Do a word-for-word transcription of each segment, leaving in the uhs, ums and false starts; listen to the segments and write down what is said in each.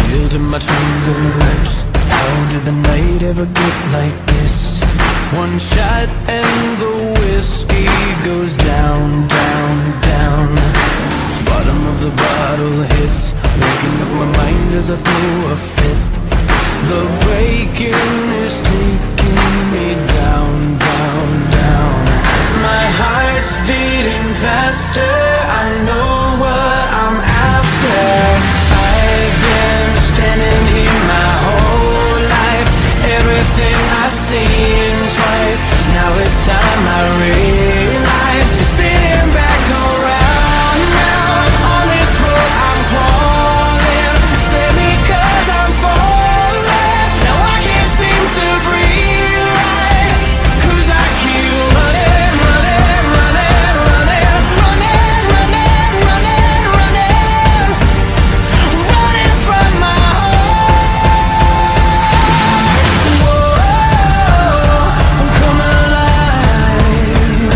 Still to my trembling lips. How did the night ever get like this? One shot and the whiskey goes down, down, down. Bottom of the bottle hits, waking up my mind as I throw a fit. The breaking is taking me down, down, down. My heart's beating faster, I know what I'm after. I've been standing here my whole life, everything I've seen twice. Now it's time I realize, spinning back around now. On this road I'm crawling, save me 'cause I'm falling. Now I can't seem to breathe right, 'cause I keep running, running, running, running, running, running, running, running, running from my heart. Whoa, I'm coming alive.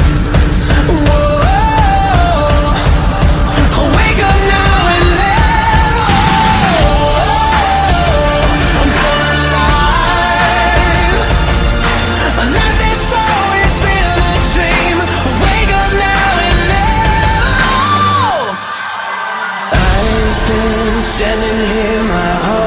Whoa, wake up now and let. I'm coming alive. Like this always been a dream. Wake up now and let. I've been standing here my whole